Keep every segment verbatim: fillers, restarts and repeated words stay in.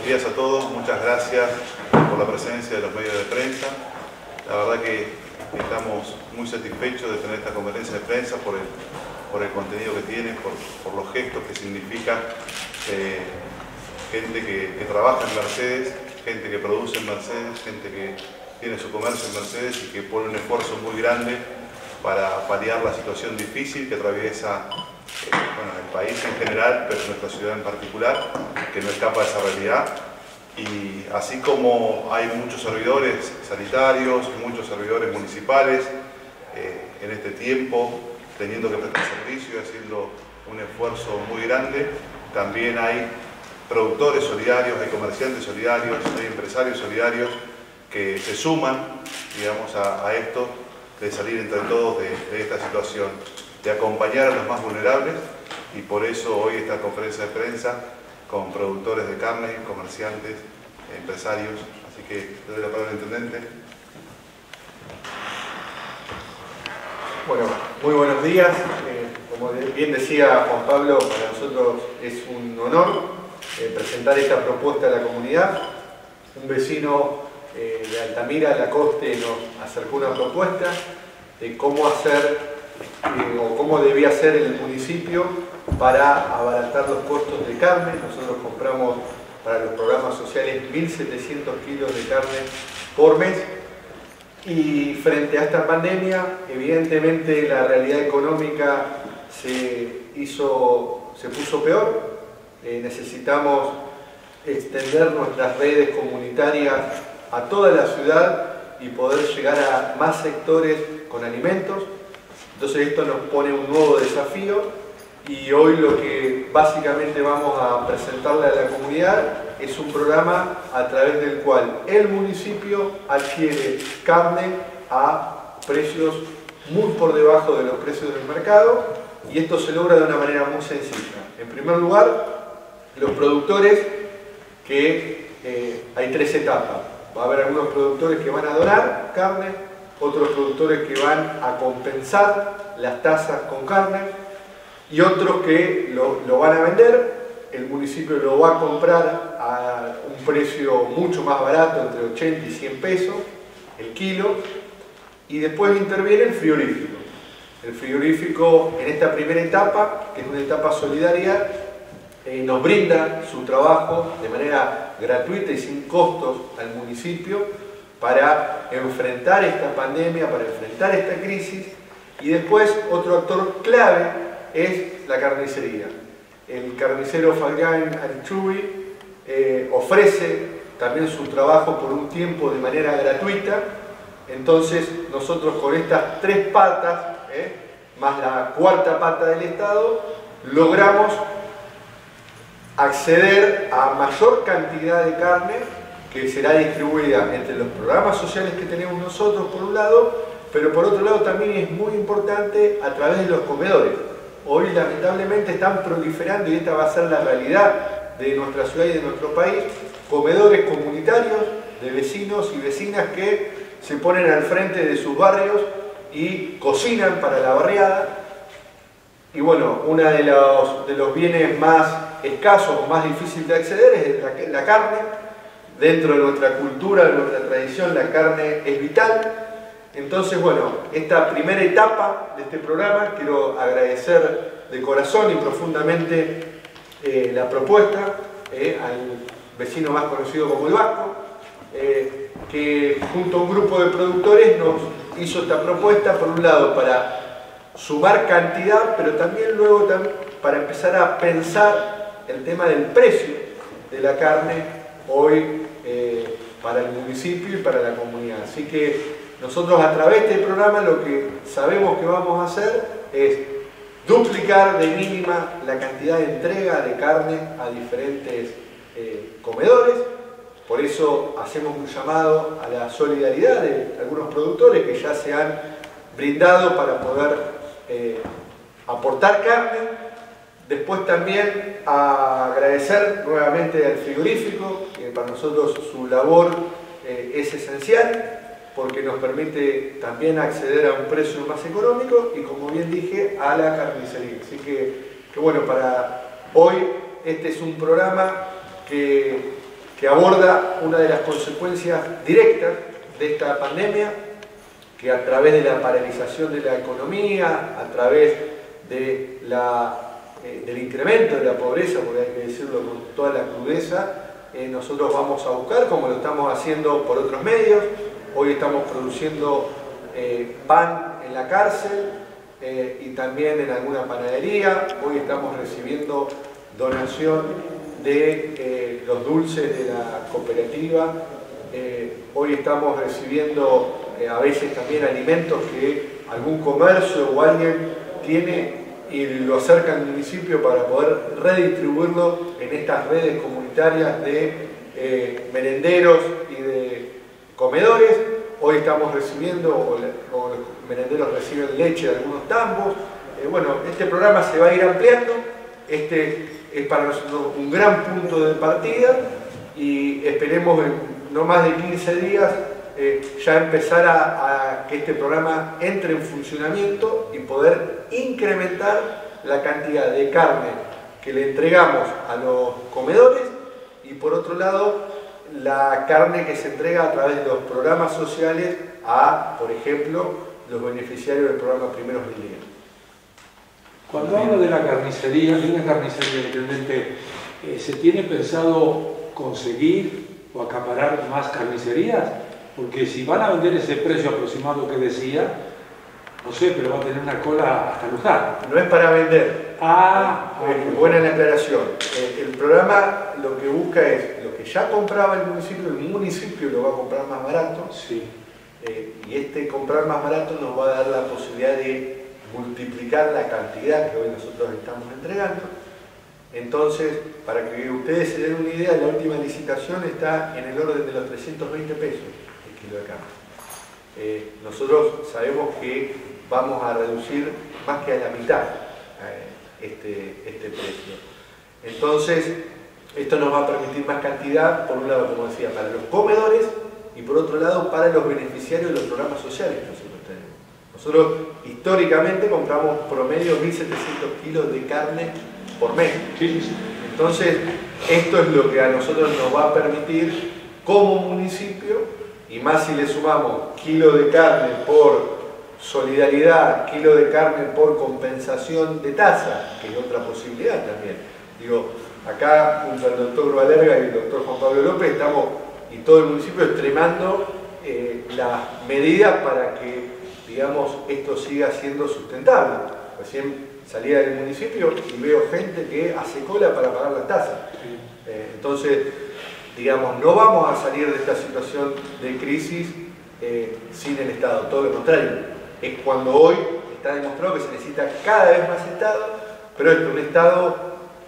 días a todos, muchas gracias por la presencia de los medios de prensa. La verdad que estamos muy satisfechos de tener esta conferencia de prensa por el, por el contenido que tiene, por, por los gestos que significa eh, gente que, que trabaja en Mercedes, gente que produce en Mercedes, gente que tiene su comercio en Mercedes y que pone un esfuerzo muy grande para paliar la situación difícil que atraviesa eh, bueno, el país en general, pero nuestra ciudad en particular, que no escapa de esa realidad. Y así como hay muchos servidores sanitarios, muchos servidores municipales eh, en este tiempo, teniendo que prestar servicio y haciendo un esfuerzo muy grande, también hay productores solidarios, hay comerciantes solidarios, hay empresarios solidarios que se suman, digamos, a, a esto de salir entre todos de, de esta situación, de acompañar a los más vulnerables, y por eso hoy esta conferencia de prensa con productores de carne, comerciantes, empresarios. Así que le doy la palabra al intendente. Bueno, muy buenos días. Eh, como bien decía Juan Pablo, para nosotros es un honor eh, presentar esta propuesta a la comunidad. Un vecino eh, de Altamira, Lacoste, nos acercó una propuesta de cómo hacer eh, o cómo debía ser el municipio para abaratar los costos de carne. Nosotros compramos para los programas sociales mil setecientos kilos de carne por mes, y frente a esta pandemia evidentemente la realidad económica se, hizo, se puso peor. Eh, necesitamos extender nuestras redes comunitarias a toda la ciudad y poder llegar a más sectores con alimentos. Entonces esto nos pone un nuevo desafío. Y hoy lo que básicamente vamos a presentarle a la comunidad es un programa a través del cual el municipio adquiere carne a precios muy por debajo de los precios del mercado, y esto se logra de una manera muy sencilla. En primer lugar, los productores, que eh, hay tres etapas. Va a haber algunos productores que van a donar carne, otros productores que van a compensar las tasas con carne, y otros que lo, lo van a vender. El municipio lo va a comprar a un precio mucho más barato, entre ochenta y cien pesos el kilo, y después interviene el frigorífico. El frigorífico en esta primera etapa, que es una etapa solidaria, eh, nos brinda su trabajo de manera gratuita y sin costos al municipio para enfrentar esta pandemia, para enfrentar esta crisis. Y después otro actor clave es la carnicería. El carnicero Fabián Arichubi eh, ofrece también su trabajo por un tiempo de manera gratuita. Entonces nosotros con estas tres patas, eh, más la cuarta pata del Estado, logramos acceder a mayor cantidad de carne que será distribuida entre los programas sociales que tenemos nosotros por un lado, pero por otro lado también es muy importante a través de los comedores. Hoy lamentablemente están proliferando, y esta va a ser la realidad de nuestra ciudad y de nuestro país, comedores comunitarios de vecinos y vecinas que se ponen al frente de sus barrios y cocinan para la barriada. Y bueno, uno de los, de los bienes más escasos o más difíciles de acceder es la, la carne. Dentro de nuestra cultura, de nuestra tradición, la carne es vital. Entonces, bueno, esta primera etapa de este programa, quiero agradecer de corazón y profundamente eh, la propuesta eh, al vecino más conocido como el Vasco, eh, que junto a un grupo de productores nos hizo esta propuesta, por un lado para sumar cantidad, pero también luego también para empezar a pensar el tema del precio de la carne hoy eh, para el municipio y para la comunidad. Así que nosotros a través de este programa lo que sabemos que vamos a hacer es duplicar de mínima la cantidad de entrega de carne a diferentes eh, comedores. Por eso hacemos un llamado a la solidaridad de algunos productores que ya se han brindado para poder eh, aportar carne. Después también a agradecer nuevamente al frigorífico, que para nosotros su labor eh, es esencial, porque nos permite también acceder a un precio más económico y, como bien dije, a la carnicería. Así que, que bueno, para hoy este es un programa que que aborda una de las consecuencias directas de esta pandemia, que a través de la paralización de la economía, a través de la, eh, del incremento de la pobreza, porque hay que decirlo con toda la crudeza, eh, nosotros vamos a buscar, como lo estamos haciendo por otros medios. Hoy estamos produciendo eh, pan en la cárcel eh, y también en alguna panadería. Hoy estamos recibiendo donación de eh, los dulces de la cooperativa. Eh, hoy estamos recibiendo eh, a veces también alimentos que algún comercio o alguien tiene y lo acerca al municipio para poder redistribuirlo en estas redes comunitarias de eh, merenderos y de comedores. Hoy estamos recibiendo, o, la, o los merenderos reciben leche de algunos tambos. Eh, bueno, este programa se va a ir ampliando. Este es para nosotros un gran punto de partida y esperemos en no más de quince días eh, ya empezar a, a que este programa entre en funcionamiento y poder incrementar la cantidad de carne que le entregamos a los comedores y por otro lado la carne que se entrega a través de los programas sociales a, por ejemplo, los beneficiarios del programa Primeros Mil Días. Cuando hablo de la carnicería, de una carnicería, intendente, eh, ¿se tiene pensado conseguir o acaparar más carnicerías? Porque si van a vender ese precio aproximado que decía, no sé, pero va a tener una cola hasta Luján. No es para vender. Ah, eh, buena la aclaración. Eh, el programa lo que busca es lo que ya compraba el municipio, el municipio lo va a comprar más barato. Sí. Eh, y este comprar más barato nos va a dar la posibilidad de multiplicar la cantidad que hoy nosotros estamos entregando. Entonces, para que ustedes se den una idea, la última licitación está en el orden de los trescientos veinte pesos el kilo de carne. Eh, nosotros sabemos que vamos a reducir más que a la mitad eh, este, este precio. Entonces, esto nos va a permitir más cantidad, por un lado, como decía, para los comedores y por otro lado, para los beneficiarios de los programas sociales que nosotros tenemos. Nosotros, históricamente, compramos promedio mil setecientos kilos de carne por mes. Sí, sí. Entonces, esto es lo que a nosotros nos va a permitir, como municipio, y más si le sumamos kilo de carne por solidaridad, kilo de carne por compensación de tasa, que es otra posibilidad también. Digo, acá junto al doctor Valerga y el doctor Juan Pablo López estamos, y todo el municipio, extremando eh, las medidas para que, digamos, esto siga siendo sustentable. Recién salía del municipio y veo gente que hace cola para pagar las tasas. Eh, entonces, digamos, no vamos a salir de esta situación de crisis eh, sin el Estado, todo lo contrario. Es cuando hoy está demostrado que se necesita cada vez más Estado, pero esto, un Estado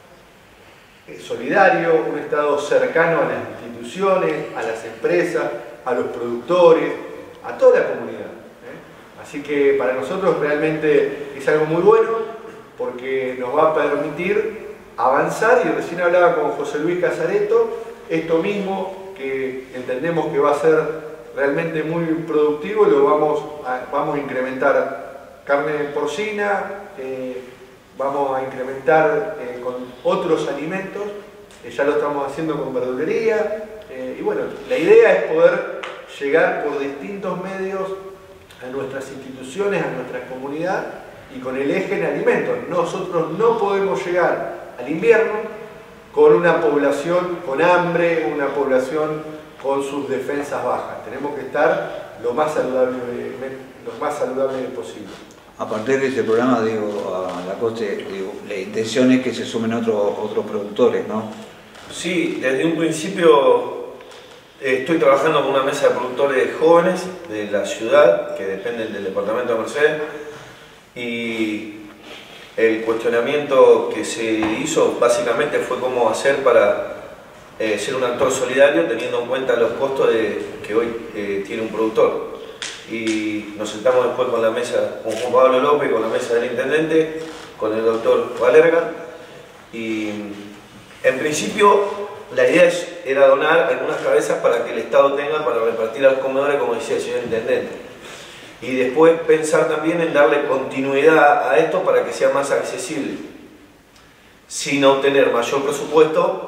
eh, solidario, un Estado cercano a las instituciones, a las empresas, a los productores, a toda la comunidad. ¿eh? Así que para nosotros realmente es algo muy bueno, porque nos va a permitir avanzar, y recién hablaba con José Luis Casareto, esto mismo que entendemos que va a ser realmente muy productivo, lo vamos a, vamos a incrementar carne porcina, eh, vamos a incrementar eh, con otros alimentos, eh, ya lo estamos haciendo con verdulería, eh, y bueno, la idea es poder llegar por distintos medios a nuestras instituciones, a nuestra comunidad, y con el eje en alimentos. Nosotros no podemos llegar al invierno con una población con hambre, una población con sus defensas bajas. Tenemos que estar lo más saludable, lo más saludable posible. A partir de ese programa, digo, a Lacoste, digo, la intención es que se sumen otros otros productores, ¿no? Sí, desde un principio eh, estoy trabajando con una mesa de productores jóvenes de la ciudad, que dependen del departamento de Mercedes, y el cuestionamiento que se hizo básicamente fue cómo hacer para eh, ser un actor solidario teniendo en cuenta los costos de, que hoy eh, tiene un productor. Y nos sentamos después con la mesa, con Juan Pablo López, con la mesa del intendente, con el doctor Valerga, y en principio la idea es, era donar algunas cabezas para que el Estado tenga para repartir a los comedores, como decía el señor intendente. Y después pensar también en darle continuidad a esto para que sea más accesible, sin obtener mayor presupuesto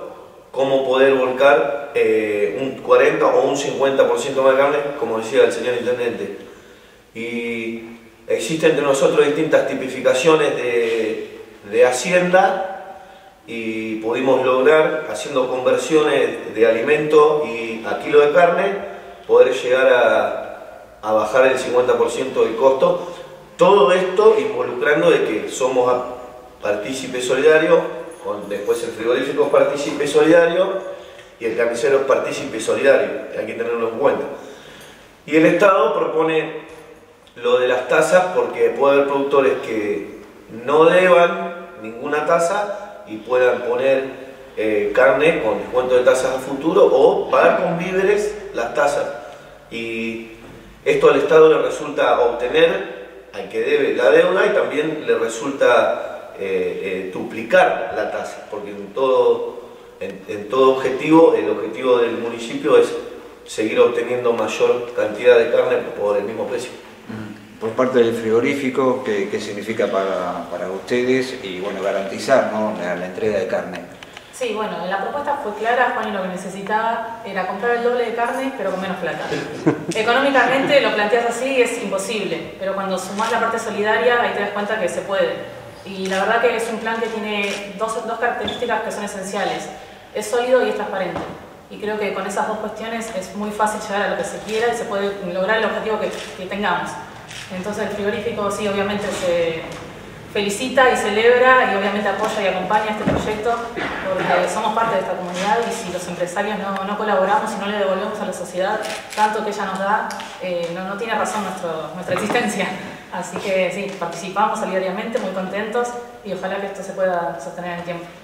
cómo poder volcar eh, un cuarenta o un cincuenta por ciento más de carne, como decía el señor intendente. Y existen entre nosotros distintas tipificaciones de, de hacienda y pudimos lograr, haciendo conversiones de alimento y a kilo de carne, poder llegar a, a bajar el cincuenta por ciento del costo. Todo esto involucrando de que somos partícipes solidarios, después el frigorífico es partícipe solidario y el carnicero es partícipe solidario, hay que tenerlo en cuenta. Y el Estado propone lo de las tasas porque puede haber productores que no deban ninguna tasa y puedan poner eh, carne con descuento de tasas a futuro o pagar con víveres las tasas. Y esto al Estado le resulta obtener al que debe la deuda y también le resulta eh, eh, duplicar la tasa, porque en todo, en, en todo objetivo, el objetivo del municipio es seguir obteniendo mayor cantidad de carne por el mismo precio. Por parte del frigorífico, ¿qué, qué significa para, para ustedes? Y bueno, garantizar, ¿no?, la, la entrega de carne. Sí, bueno, la propuesta fue clara. Juan lo que necesitaba era comprar el doble de carne, pero con menos plata. Económicamente lo planteas así, es imposible, pero cuando sumás la parte solidaria, ahí te das cuenta que se puede. Y la verdad que es un plan que tiene dos, dos características que son esenciales. Es sólido y es transparente. Y creo que con esas dos cuestiones es muy fácil llegar a lo que se quiera y se puede lograr el objetivo que, que tengamos. Entonces el frigorífico sí, obviamente se felicita y celebra y obviamente apoya y acompaña este proyecto porque somos parte de esta comunidad y si los empresarios no, no colaboramos y no le devolvemos a la sociedad tanto que ella nos da, eh, no, no tiene razón nuestro, nuestra existencia. Así que sí, participamos solidariamente, muy contentos y ojalá que esto se pueda sostener en el tiempo.